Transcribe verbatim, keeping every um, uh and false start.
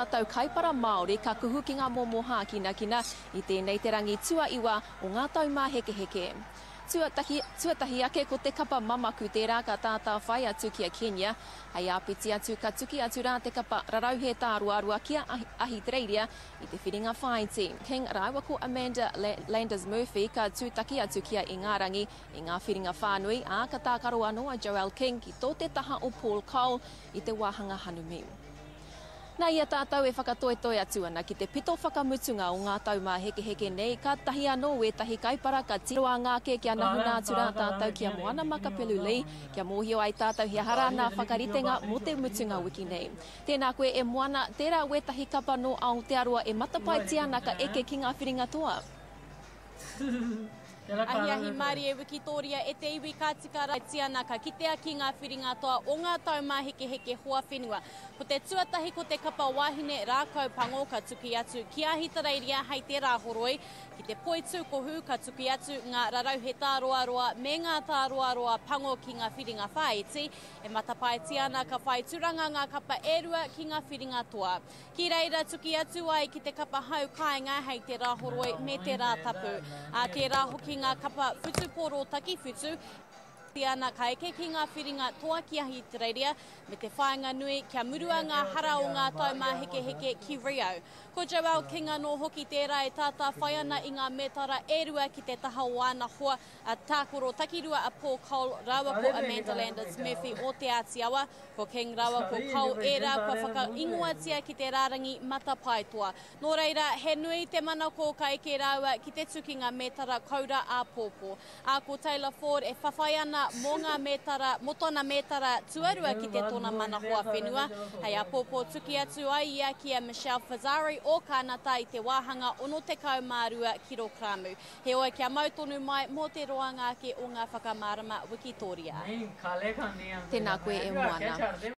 tātou kaipara Māori ka kuhu ki ngā momoha kina kina I tēnei te rangi tua iwa o ngā taumā heke heke. Tuatahi, tuatahi ake ko te kapa mamaku tērā ka tātā whai atu kia Kenya, hei āpiti atu ka tuki atu rā te kapa rarau he tā ruarua kia ahi, ahi Rereātea I te whiringa whaiti. King rāua ko Amanda Landers Murphy ka tūtaki atu kia I ngā rangi I ngā whiringa whānui a ka tākaro anoa Joelle King ki tō te taha o Paul Cole I te wāhanga hanumi. Nā ia tātou e whakatoetoe atu ana ki te pito whakamutunga o ngā taumā heke heke nei, ka tahi anō e tahi kaipara ka tiroa ngāke kia nahuna atu rā tātou kia moana makapelu lei, kia mōhio ai tātou hia hara nā whakaritenga mō te mutunga wiki nei. Tēnā koe e moana, tērā we tahi kapa no Aotearoa e matapai tiana ka eke ki ngā whiringa toa. Ahi ahi Māori e Wikitoria e te iwi ka tika rai tiana ka kitea ki ngā whiringa toa o ngā taumā heke heke hoa whenua. Ko te tuatahi ko te kapa wahine rākau pango ka tuki atu ki ahi Rereātea hei te rāhoroi, ki te poitu kohu ka tuki atu ngā rarau he tā roa roa me ngā tā roa roa pango ki ngā whiringa whaiti, e matapai tiana ka whai turanga ngā kapa erua ki ngā whiringa toa. Ki reira tuki atu ai ki te kapa hau kāinga hei te rāhoroi me te rātapu. A te rāhoki ngā kapa whutu poro taki whutu, tiana ka eke ki ngā whiringa toa ki ahi Rereātea, me te whainga nui kia murua ngā hara o ngā taumā heke heke ki Rio. Ko Joelle King anō hoki tērā e tātā whai ana I ngā metara erua ki te taha o ana hoa a tākoro takirua a Paul Cole, rawa ko Amanda Landers Murphy o te Ātiawa, ko King rawa ko Cole e rā kua whakaingoatia ki te rārangi matapai toa. Nō reira, he nui te mana ko ka eke rāua ki te tukinga metara kaura a pōpō. A ko Taylor Ford e whawhai ana mō ngā metara, mo tōna metara tuarua ki te tōna mana hoa whenua, hei a pōpō tuki atu ai ia ki a Michelle Fazari o kānata I te wāhanga ono te kaumārua kirokramu. He oe kia mautonu mai mō te roa ngāke o ngā whakamārama Wikitoria. Tēnā koe e moana.